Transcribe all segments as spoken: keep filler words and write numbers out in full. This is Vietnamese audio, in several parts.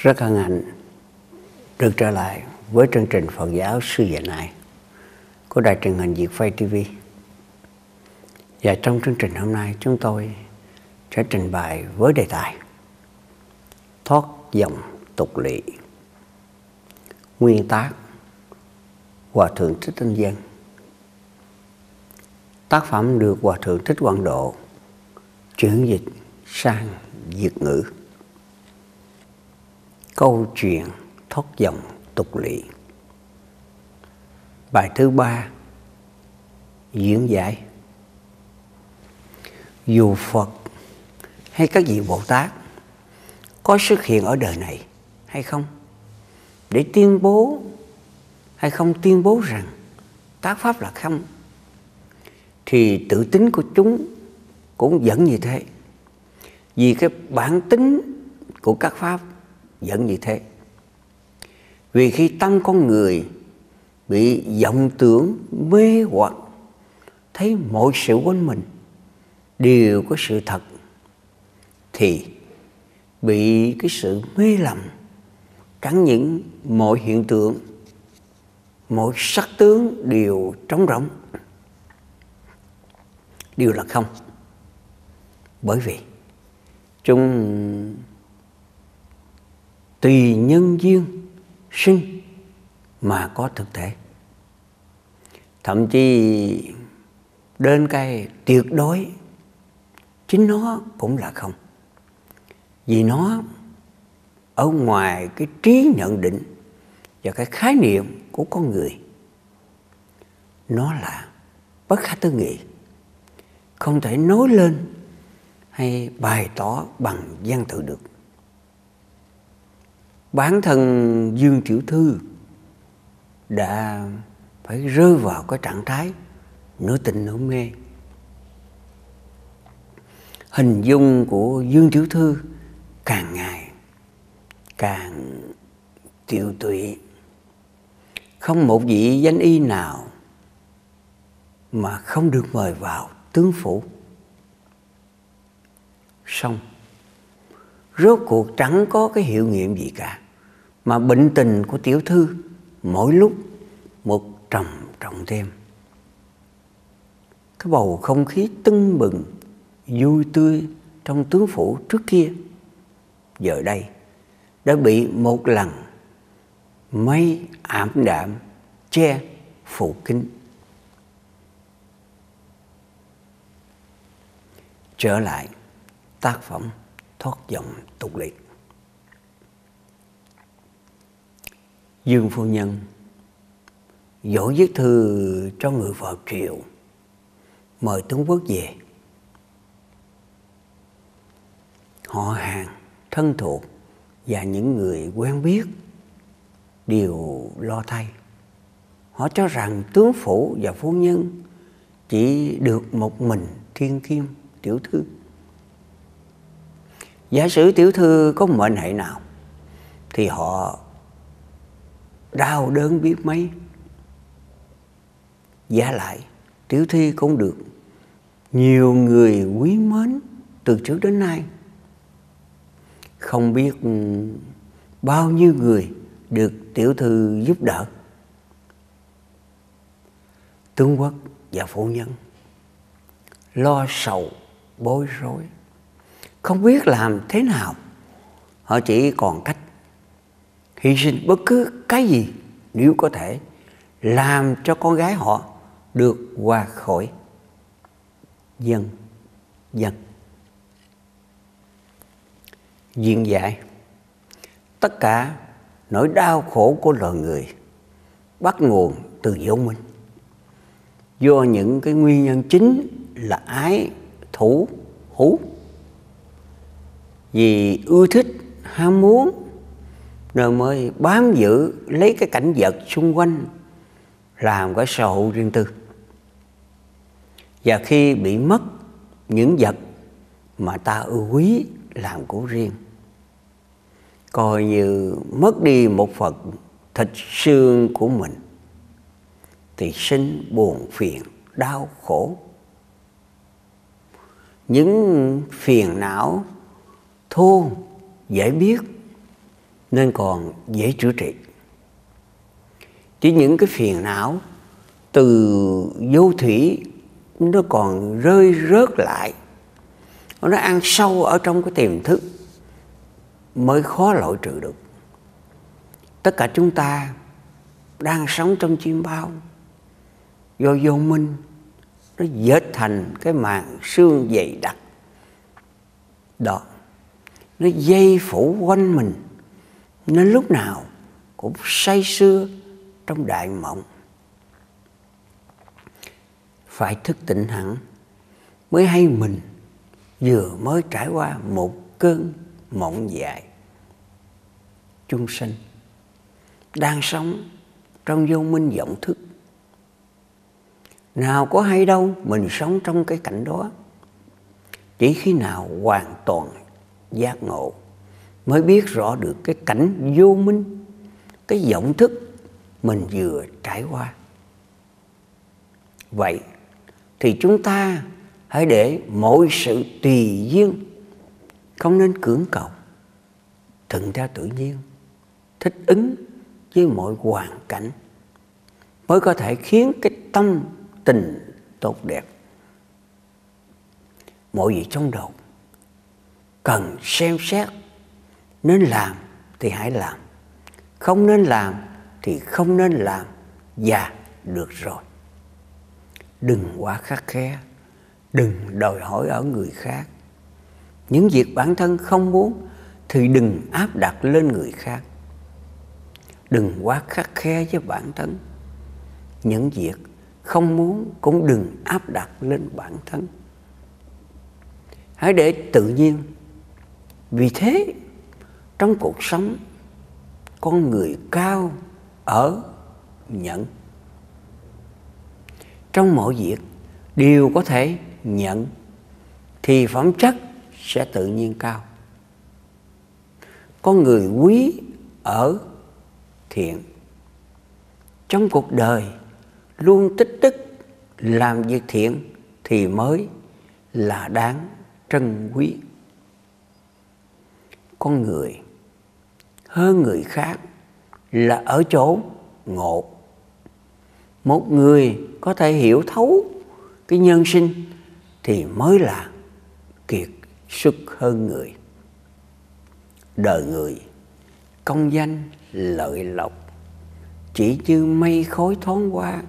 Rất hân hạnh được trở lại với chương trình Phật giáo Xưa Và Nay của đài truyền hình Việt Phây ti vi. Và trong chương trình hôm nay chúng tôi sẽ trình bày với đề tài thoát dòng tục lỵ. Nguyên tác Hòa Thượng Thích Thanh Dân. Tác phẩm được Hòa Thượng Thích Quảng Độ chuyển dịch sang Việt ngữ. Câu chuyện thoát dòng tục lỵ. Bài thứ ba diễn giải. Dù Phật hay các vị Bồ Tát có xuất hiện ở đời này hay không, để tuyên bố hay không tuyên bố rằng tác pháp là không, thì tự tính của chúng cũng vẫn như thế. Vì cái bản tính của các pháp vẫn như thế. Vì khi tâm con người bị vọng tưởng mê hoặc, thấy mọi sự quanh mình đều có sự thật, thì bị cái sự mê lầm, chẳng những mọi hiện tượng, mọi sắc tướng đều trống rỗng, đều là không. Bởi vì chúng tùy nhân duyên sinh mà có thực thể. Thậm chí đến cái tuyệt đối chính nó cũng là không. Vì nó ở ngoài cái trí nhận định và cái khái niệm của con người. Nó là bất khả tư nghị, không thể nói lên hay bày tỏ bằng văn tự được. Bản thân Dương Tiểu Thư đã phải rơi vào cái trạng thái nửa tình nửa mê. Hình dung của Dương Tiểu Thư càng ngày càng tiều tụy. Không một vị danh y nào mà không được mời vào tướng phủ. Xong rốt cuộc chẳng có cái hiệu nghiệm gì cả, mà bệnh tình của tiểu thư mỗi lúc một trầm trọng thêm. Cái bầu không khí tưng bừng, vui tươi trong tướng phủ trước kia, giờ đây đã bị một lần mây ảm đạm che phủ kín. Trở lại tác phẩm thoát dòng tục lỵ. Dương phu nhân dỗ viết thư cho người vào triều mời tướng quốc về. Họ hàng, thân thuộc và những người quen biết đều lo thay. Họ cho rằng tướng phủ và phu nhân chỉ được một mình thiên kim tiểu thư. Giả sử tiểu thư có mệnh hệ nào thì họ đau đớn biết mấy. Giả lại tiểu thư cũng được nhiều người quý mến từ trước đến nay. Không biết bao nhiêu người được tiểu thư giúp đỡ. Tướng quốc và phu nhân lo sầu bối rối, không biết làm thế nào. Họ chỉ còn cách hy sinh bất cứ cái gì nếu có thể làm cho con gái họ được qua khỏi. Dân dân Diễn giải. Tất cả nỗi đau khổ của loài người bắt nguồn từ vô minh, do những cái nguyên nhân chính là ái, thủ, hữu. Vì ưa thích, ham muốn nên mới bám giữ lấy cái cảnh vật xung quanh làm cái sở hữu riêng tư. Và khi bị mất những vật mà ta ưa quý làm của riêng, coi như mất đi một phần thịt xương của mình, thì sinh buồn phiền, đau khổ. Những phiền não thô dễ biết nên còn dễ chữa trị. Chỉ những cái phiền não từ vô thủy nó còn rơi rớt lại, nó ăn sâu ở trong cái tiềm thức mới khó loại trừ được. Tất cả chúng ta đang sống trong chim bao, do vô minh nó dệt thành cái màn sương dày đặc đó, nó dây phủ quanh mình, nên lúc nào cũng say sưa trong đại mộng. Phải thức tỉnh hẳn mới hay mình vừa mới trải qua một cơn mộng dài. Chúng sanh đang sống trong vô minh vọng thức, nào có hay đâu mình sống trong cái cảnh đó. Chỉ khi nào hoàn toàn giác ngộ mới biết rõ được cái cảnh vô minh, cái vọng thức mình vừa trải qua. Vậy thì chúng ta hãy để mọi sự tùy duyên, không nên cưỡng cầu, thuận theo tự nhiên, thích ứng với mọi hoàn cảnh, mới có thể khiến cái tâm tình tốt đẹp. Mọi việc trong đầu cần xem xét, nên làm thì hãy làm, không nên làm thì không nên làm, và được rồi. Đừng quá khắt khe, đừng đòi hỏi ở người khác. Những việc bản thân không muốn thì đừng áp đặt lên người khác. Đừng quá khắt khe với bản thân. Những việc không muốn cũng đừng áp đặt lên bản thân. Hãy để tự nhiên. Vì thế, trong cuộc sống, con người cao ở nhận. Trong mọi việc đều có thể nhận thì phẩm chất sẽ tự nhiên cao. Con người quý ở thiện. Trong cuộc đời luôn tích đức làm việc thiện thì mới là đáng trân quý. Con người hơn người khác là ở chỗ ngộ. Một người có thể hiểu thấu cái nhân sinh thì mới là kiệt xuất hơn người. Đời người công danh lợi lộc chỉ như mây khói thoáng qua,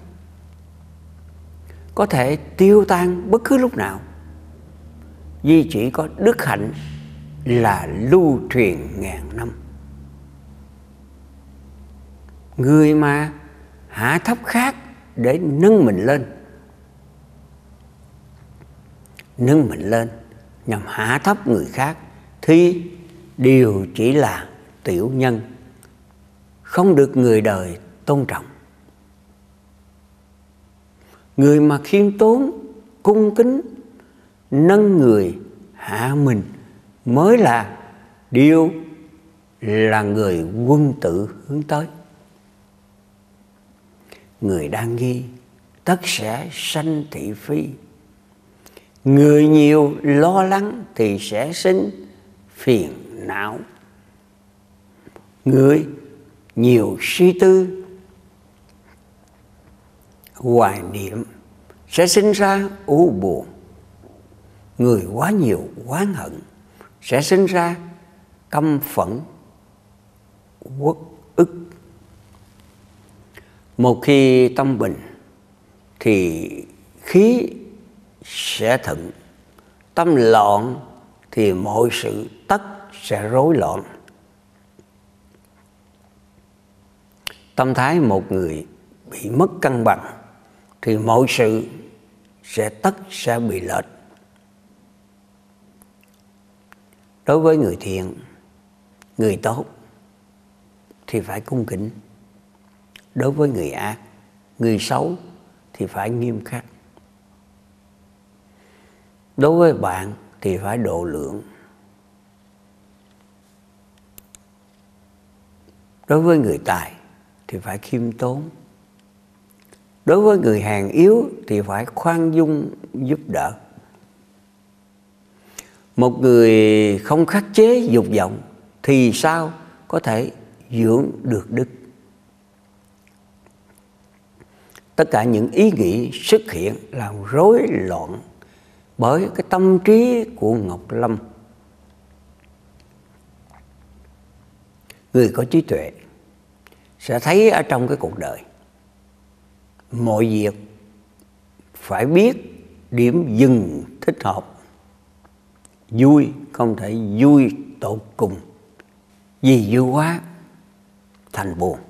có thể tiêu tan bất cứ lúc nào, vì chỉ có đức hạnh là lưu truyền ngàn năm. Người mà hạ thấp khác để nâng mình lên, nâng mình lên nhằm hạ thấp người khác thì đều chỉ là tiểu nhân, không được người đời tôn trọng. Người mà khiêm tốn, cung kính, nâng người hạ mình mới là điều là người quân tử hướng tới. Người đang nghi tất sẽ sanh thị phi. Người nhiều lo lắng thì sẽ sinh phiền não. Người nhiều suy tư hoài niệm sẽ sinh ra u buồn. Người quá nhiều oán hận sẽ sinh ra căm phẫn uất ức. Một khi tâm bình thì khí sẽ thuận, tâm loạn thì mọi sự tất sẽ rối loạn. Tâm thái một người bị mất cân bằng thì mọi sự sẽ tất sẽ bị lệch. Đối với người thiện, người tốt thì phải cung kính. Đối với người ác, người xấu thì phải nghiêm khắc. Đối với bạn thì phải độ lượng. Đối với người tài thì phải khiêm tốn. Đối với người hèn yếu thì phải khoan dung giúp đỡ. Một người không khắc chế dục vọng thì sao có thể dưỡng được đức. Tất cả những ý nghĩ xuất hiện làm rối loạn bởi cái tâm trí của Ngọc Lâm. Người có trí tuệ sẽ thấy ở trong cái cuộc đời mọi việc phải biết điểm dừng thích hợp. Vui không thể vui tột cùng, vì vui quá thành buồn.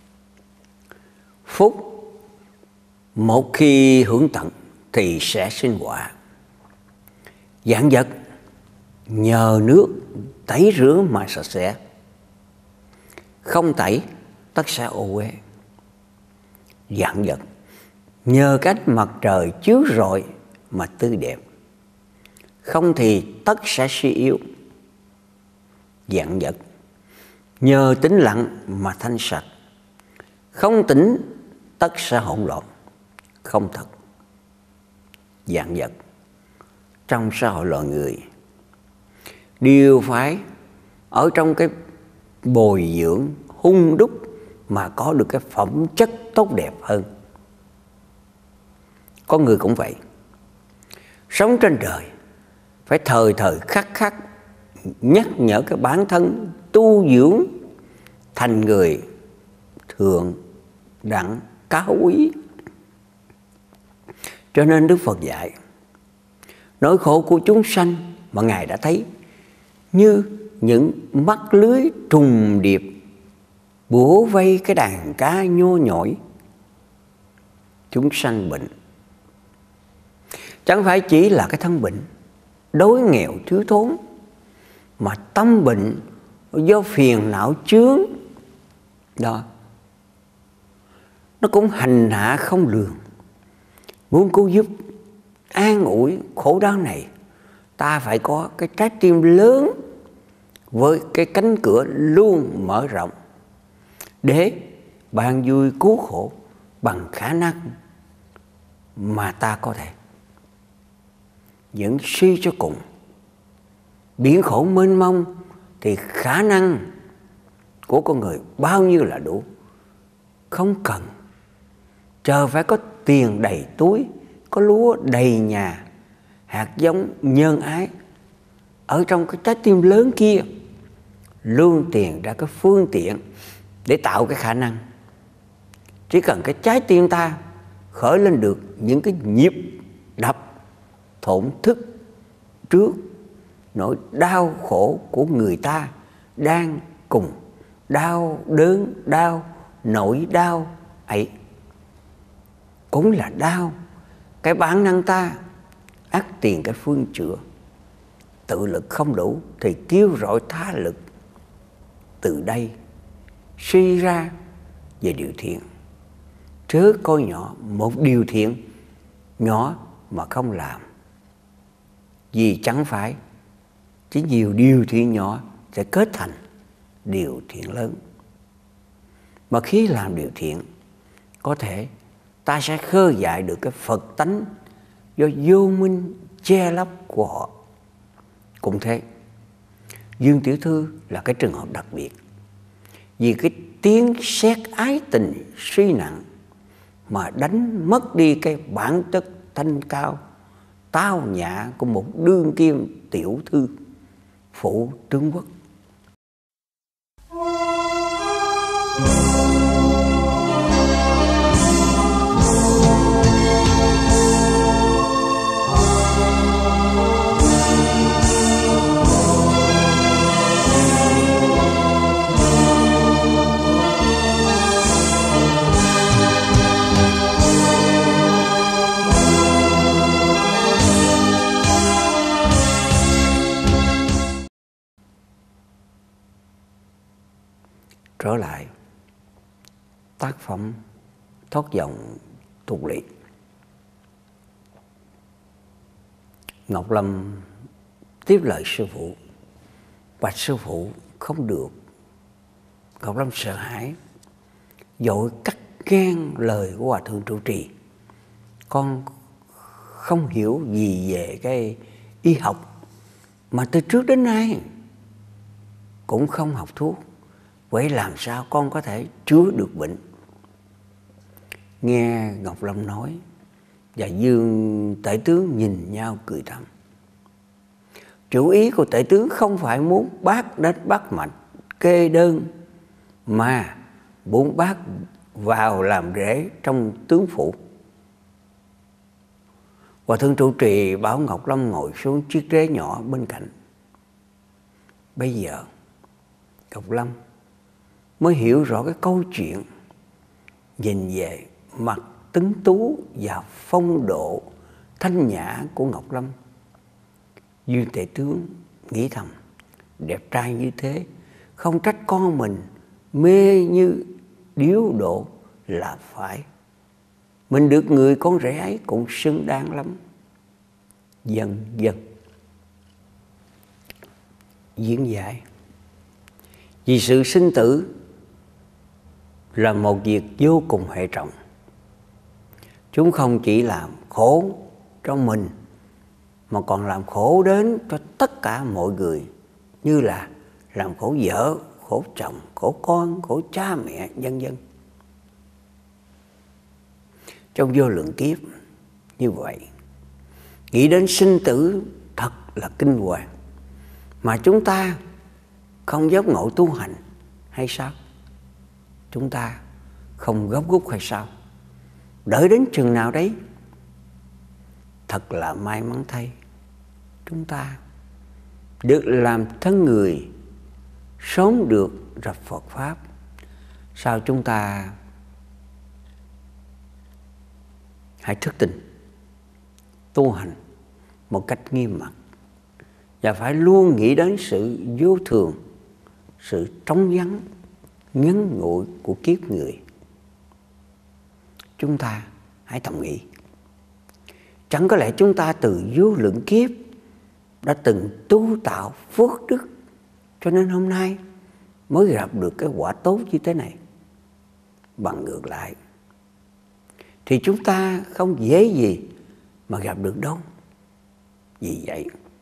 Phúc một khi hưởng tận thì sẽ sinh họa. Vạn vật nhờ nước tẩy rửa mà sạch sẽ, không tẩy tất sẽ ô uế. Vạn vật nhờ cách mặt trời chiếu rọi mà tươi đẹp, không thì tất sẽ suy yếu. Vạn vật nhờ tĩnh lặng mà thanh sạch, không tĩnh tất sẽ hỗn loạn, không thật. Vạn vật trong xã hội loài người đều phải ở trong cái bồi dưỡng hung đúc mà có được cái phẩm chất tốt đẹp hơn. Con người cũng vậy, sống trên đời phải thời thời khắc khắc nhắc nhở cái bản thân tu dưỡng thành người thượng đẳng cao quý. Cho nên Đức Phật dạy nỗi khổ của chúng sanh mà Ngài đã thấy như những mắt lưới trùng điệp bủa vây cái đàn cá nhô nhỏi. Chúng sanh bệnh chẳng phải chỉ là cái thân bệnh đói nghèo thiếu thốn, mà tâm bệnh do phiền não chướng đó, nó cũng hành hạ không lường. Muốn cứu giúp an ủi khổ đau này, ta phải có cái trái tim lớn với cái cánh cửa luôn mở rộng để ban vui cứu khổ bằng khả năng mà ta có thể. Những suy cho cùng biển khổ mênh mông thì khả năng của con người bao nhiêu là đủ, không cần chờ phải có tiền đầy túi, có lúa đầy nhà, hạt giống nhân ái ở trong cái trái tim lớn kia luôn tìm ra cái phương tiện để tạo cái khả năng. Chỉ cần cái trái tim ta khởi lên được những cái nhịp đập thổn thức trước nỗi đau khổ của người ta đang cùng đau đớn đau nỗi đau ấy, cũng là đau cái bản năng ta ắt tìm cái phương chữa. Tự lực không đủ thì kêu gọi tha lực. Từ đây suy ra về điều thiện, chớ coi nhỏ một điều thiện nhỏ mà không làm, vì chẳng phải chỉ nhiều điều thiện nhỏ sẽ kết thành điều thiện lớn. Mà khi làm điều thiện, có thể ta sẽ khơi dậy được cái Phật tánh do vô minh che lấp của họ. Cũng thế, Dương Tiểu Thư là cái trường hợp đặc biệt, vì cái tiếng sét ái tình suy nặng mà đánh mất đi cái bản chất thanh cao tao nhã của một đương kim tiểu thư phụ tướng quốc. Trở lại tác phẩm Thoát vọng tục lỵ. Ngọc Lâm tiếp lời sư phụ, bạch sư phụ không được. Ngọc Lâm sợ hãi, vội cắt ngang lời của Hòa Thượng trụ trì. Con không hiểu gì về cái y học, mà từ trước đến nay cũng không học thuốc, vậy làm sao con có thể chữa được bệnh? Nghe Ngọc Lâm nói, và Dương tể tướng nhìn nhau cười thầm. Chủ ý của tể tướng không phải muốn bác đến bắt mạch kê đơn, mà muốn bác vào làm rể trong tướng phủ. Hòa thượng trụ trì bảo Ngọc Lâm ngồi xuống chiếc ghế nhỏ bên cạnh. Bây giờ Ngọc Lâm mới hiểu rõ cái câu chuyện. Nhìn về mặt tuấn tú và phong độ thanh nhã của Ngọc Lâm, Dương tể tướng nghĩ thầm, đẹp trai như thế, không trách con mình mê như điếu độ là phải. Mình được người con rể ấy cũng xứng đáng lắm. Dần dần diễn giải. Vì sự sinh tử là một việc vô cùng hệ trọng. Chúng không chỉ làm khổ cho mình, mà còn làm khổ đến cho tất cả mọi người, như là làm khổ vợ, khổ chồng, khổ con, khổ cha mẹ, vân vân. Trong vô lượng kiếp như vậy, nghĩ đến sinh tử thật là kinh hoàng. Mà chúng ta không dốc ngộ tu hành hay sao? Chúng ta không gấp rút hay sao? Đợi đến chừng nào đấy? Thật là may mắn thay, chúng ta được làm thân người, sớm được gặp Phật Pháp. Sao chúng ta hãy thức tỉnh, tu hành một cách nghiêm mật, và phải luôn nghĩ đến sự vô thường, sự trống vắng, ngắn ngủi của kiếp người. Chúng ta hãy thầm nghĩ, chẳng có lẽ chúng ta từ vô lượng kiếp đã từng tu tạo phước đức, cho nên hôm nay mới gặp được cái quả tốt như thế này? Bằng ngược lại thì chúng ta không dễ gì mà gặp được đâu. Vì vậy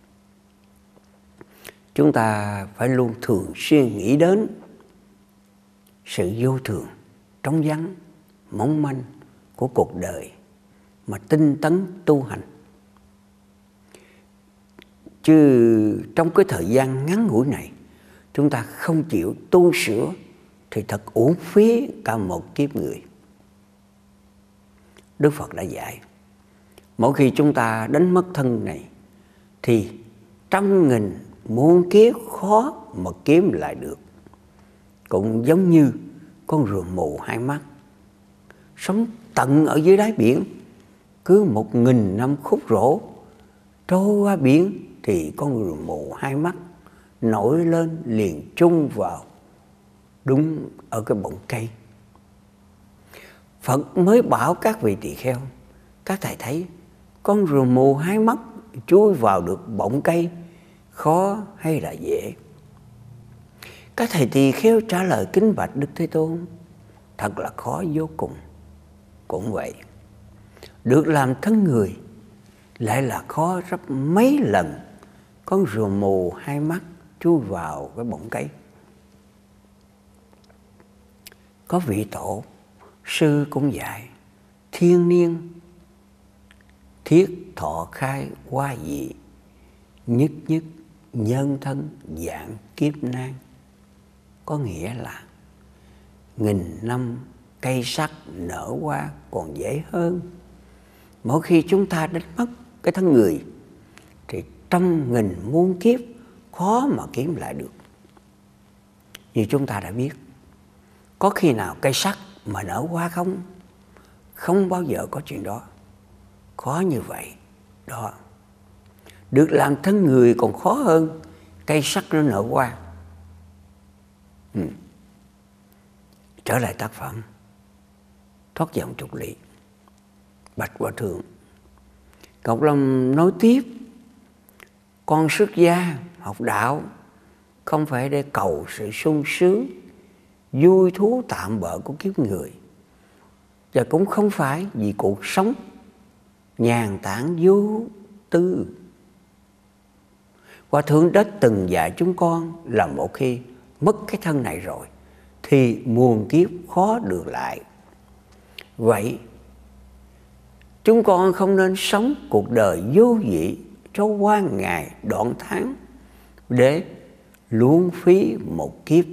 chúng ta phải luôn thường xuyên nghĩ đến sự vô thường, trống vắng, mong manh của cuộc đời mà tinh tấn tu hành. Chứ trong cái thời gian ngắn ngủi này, chúng ta không chịu tu sửa thì thật uổng phí cả một kiếp người. Đức Phật đã dạy, mỗi khi chúng ta đánh mất thân này thì trăm nghìn muôn kiếp khó mà kiếm lại được. Cũng giống như con rùa mù hai mắt sống tận ở dưới đáy biển, cứ một nghìn năm khúc rỗ trôi qua biển thì con rùa mù hai mắt nổi lên liền chung vào đúng ở cái bọng cây. Phật mới bảo các vị tỳ kheo, các thầy thấy con rùa mù hai mắt chui vào được bọng cây khó hay là dễ? Các thầy tỳ kheo trả lời kính bạch Đức Thế Tôn, thật là khó vô cùng. Cũng vậy, được làm thân người lại là khó gấp mấy lần con rùa mù hai mắt chui vào cái bọng cây. Có vị tổ sư cũng dạy, thiên niên thiết thọ khai hoa dị, nhất nhất nhân thân dạng kiếp nan. Có nghĩa là nghìn năm cây sắc nở hoa còn dễ hơn. Mỗi khi chúng ta đánh mất cái thân người thì trăm nghìn muôn kiếp khó mà kiếm lại được. Như chúng ta đã biết, có khi nào cây sắc mà nở hoa không? Không bao giờ có chuyện đó. Khó như vậy đó. Được làm thân người còn khó hơn cây sắc nó nở hoa. ừ. Trở lại tác phẩm Thoát vọng trục lý. Bạch Hòa Thượng, Ngọc Lâm nói tiếp, con xuất gia học đạo không phải để cầu sự sung sướng, vui thú tạm bợ của kiếp người, và cũng không phải vì cuộc sống nhàn tản vô tư. Hòa Thượng đã từng dạy chúng con là một khi mất cái thân này rồi thì muôn kiếp khó được lại. Vậy chúng con không nên sống cuộc đời vô vị cho qua ngày đoạn tháng để luống phí một kiếp.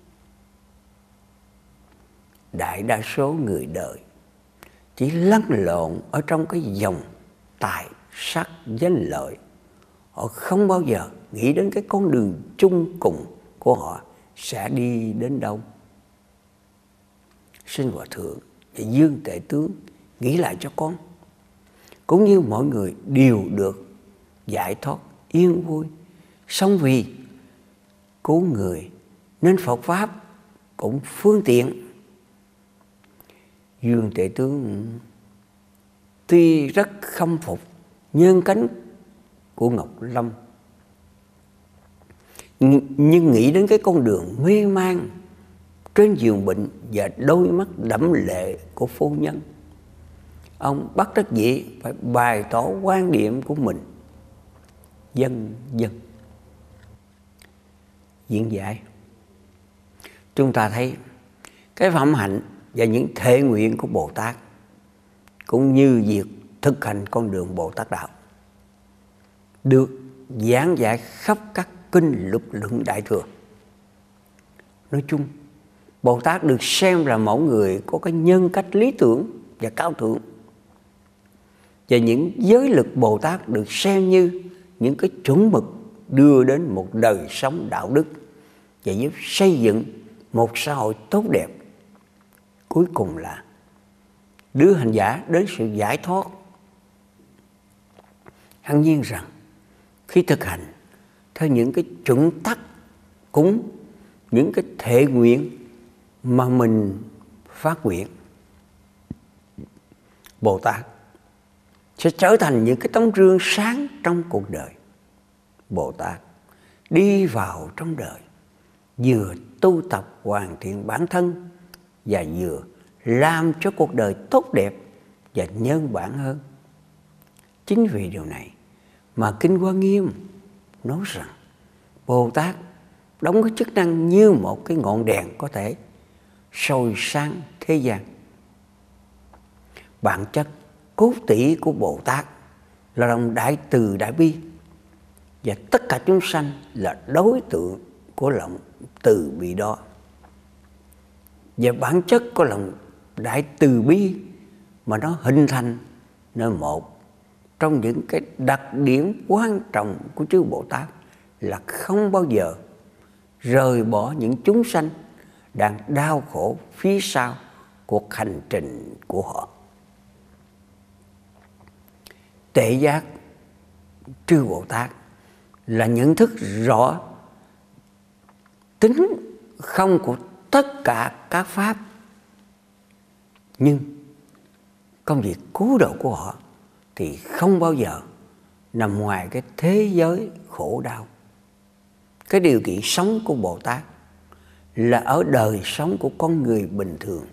Đại đa số người đời chỉ lăn lộn ở trong cái dòng tài sắc danh lợi. Họ không bao giờ nghĩ đến cái con đường chung cùng của họ sẽ đi đến đâu. Xin Hòa Thượng và Dương Tể Tướng nghĩ lại cho con, cũng như mọi người đều được giải thoát yên vui, song vì cứu người nên Phật Pháp cũng phương tiện. Dương Tể Tướng tuy rất khâm phục nhân cánh của Ngọc Lâm, nhưng nghĩ đến cái con đường mê man trên giường bệnh và đôi mắt đẫm lệ của phu nhân, ông bất đắc dĩ phải bày tỏ quan điểm của mình. Dân dân diễn giải, chúng ta thấy cái phẩm hạnh và những thệ nguyện của Bồ Tát cũng như việc thực hành con đường Bồ Tát đạo được giảng giải khắp các kinh lục luận Đại Thừa. Nói chung, Bồ Tát được xem là mẫu người có cái nhân cách lý tưởng và cao thượng, và những giới lực Bồ Tát được xem như những cái chuẩn mực đưa đến một đời sống đạo đức và giúp xây dựng một xã hội tốt đẹp. Cuối cùng là đưa hành giả đến sự giải thoát. Hẳn nhiên rằng khi thực hành theo những cái chuẩn tắc cúng, những cái thệ nguyện mà mình phát nguyện, Bồ Tát sẽ trở thành những cái tấm gương sáng trong cuộc đời. Bồ Tát đi vào trong đời, vừa tu tập hoàn thiện bản thân và vừa làm cho cuộc đời tốt đẹp và nhân bản hơn. Chính vì điều này mà Kinh Hoa Nghiêm nói rằng Bồ Tát đóng cái chức năng như một cái ngọn đèn có thể soi sáng thế gian. Bản chất cốt tủy của Bồ Tát là lòng đại từ đại bi, và tất cả chúng sanh là đối tượng của lòng từ bi đó. Và bản chất của lòng đại từ bi mà nó hình thành nên một trong những cái đặc điểm quan trọng của chư Bồ Tát là không bao giờ rời bỏ những chúng sanh đang đau khổ phía sau cuộc hành trình của họ. Tuệ giác chư Bồ Tát là nhận thức rõ tính không của tất cả các pháp, nhưng công việc cứu độ của họ thì không bao giờ nằm ngoài cái thế giới khổ đau. Cái điều kiện sống của Bồ Tát là ở đời sống của con người bình thường,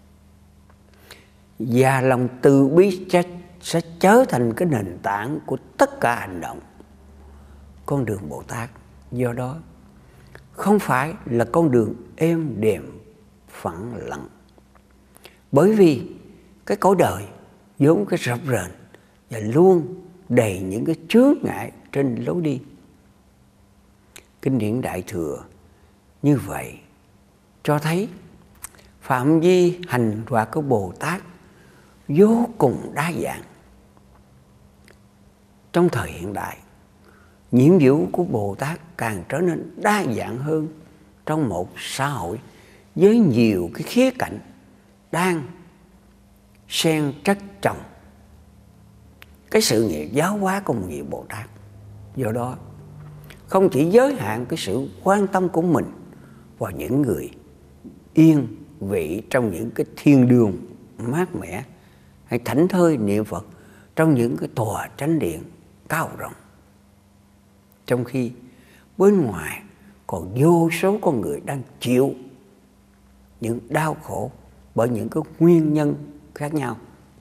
và lòng từ bi sẽ trở thành cái nền tảng của tất cả hành động. Con đường Bồ Tát do đó không phải là con đường êm đềm phẳng lặng, bởi vì cái cõi đời vốn cái rập rền và luôn đầy những cái chướng ngại trên lối đi. Kinh điển Đại Thừa như vậy cho thấy phạm vi hành hoạt của Bồ Tát vô cùng đa dạng. Trong thời hiện đại, nhiệm vụ của Bồ Tát càng trở nên đa dạng hơn trong một xã hội với nhiều cái khía cạnh đang xen chất chồng cái sự nghiệp giáo hóa của một vị Bồ Tát. Do đó, không chỉ giới hạn cái sự quan tâm của mình vào những người yên vị trong những cái thiên đường mát mẻ, hay thảnh thơi niệm Phật trong những cái tòa chánh điện cao rộng, trong khi bên ngoài còn vô số con người đang chịu những đau khổ bởi những cái nguyên nhân khác nhau.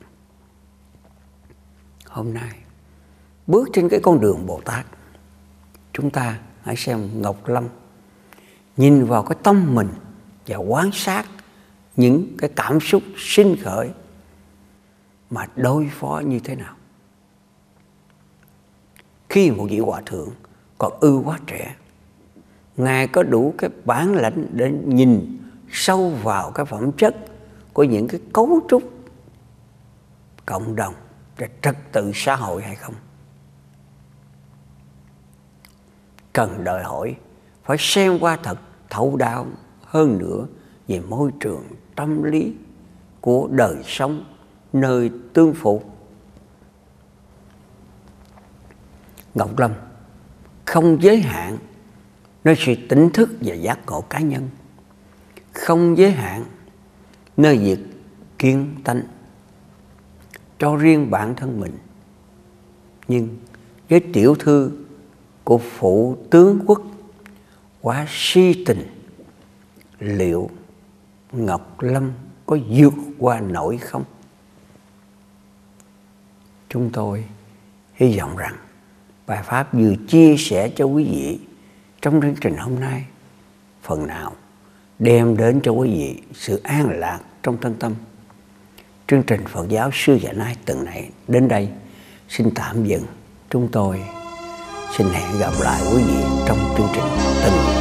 Hôm nay, bước trên cái con đường Bồ Tát, chúng ta hãy xem Ngọc Lâm nhìn vào cái tâm mình và quan sát những cái cảm xúc sinh khởi mà đối phó như thế nào. Khi một vị hòa thượng còn ư quá trẻ, Ngài có đủ cái bản lãnh để nhìn sâu vào cái phẩm chất của những cái cấu trúc cộng đồng và trật tự xã hội hay không? Cần đòi hỏi phải xem qua thật thấu đáo hơn nữa về môi trường tâm lý của đời sống nơi tương phụ. Ngọc Lâm không giới hạn nơi sự tỉnh thức và giác ngộ cá nhân, không giới hạn nơi việc kiên tánh cho riêng bản thân mình, nhưng với tiểu thư của phụ tướng quốc quá si tình, liệu Ngọc Lâm có vượt qua nổi không? Chúng tôi hy vọng rằng bài pháp vừa chia sẻ cho quý vị trong chương trình hôm nay phần nào đem đến cho quý vị sự an lạc trong thân tâm. Chương trình Phật giáo xưa và nay tuần này đến đây xin tạm dừng. Chúng tôi xin hẹn gặp lại quý vị trong chương trình tuần